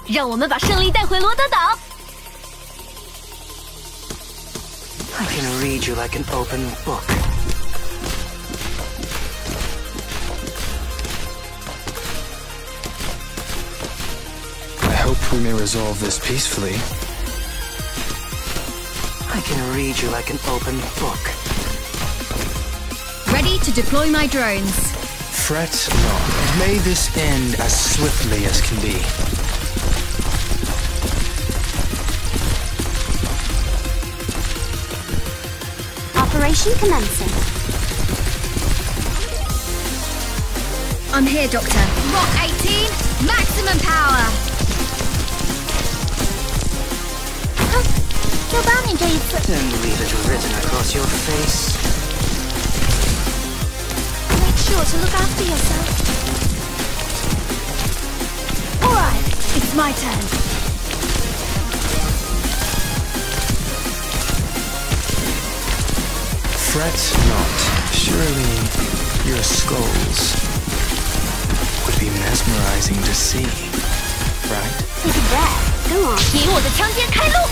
让我们把胜利带回罗德岛。 I can read you like an open book. I hope we may resolve this peacefully. I can read you like an open book. Ready to deploy my drones. Fret not. May this end as swiftly as can be. Operation commencing. I'm here, Doctor. Rock 18, maximum power. 就帮你这一次。 Don't leave it written across your face. Make sure to look after yourself. All right, it's my turn. Fret not. Surely your skulls would be mesmerizing to see, right? Take a breath. Go on. 给我的枪尖开路！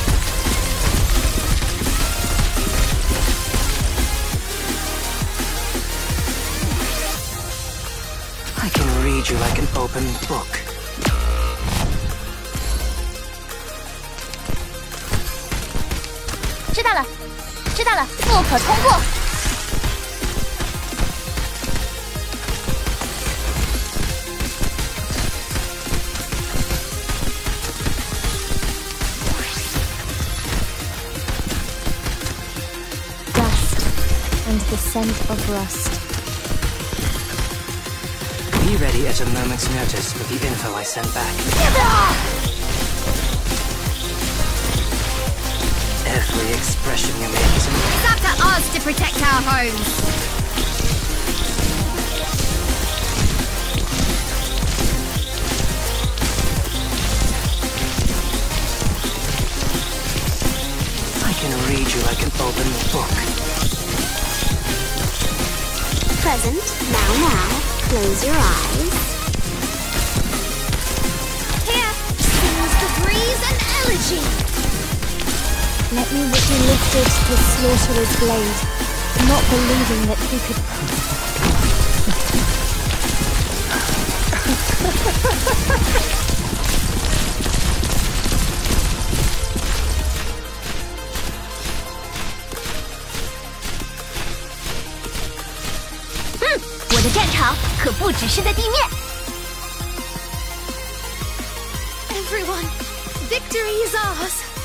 I can read you like an open book. 知道了，知道了，不可通过。Dust and the scent of rust. Be ready at a moment's notice with the info I sent back. Every expression you make is It's up to us to protect our homes. I can read you like an open book. Present. Now. Close your eyes. Here, sings the breeze and elegy. Let me whip you lifted his slaughterer's blade, not believing that he could... Hmm, 我的战场可不只是在地面。Everyone, victory is ours.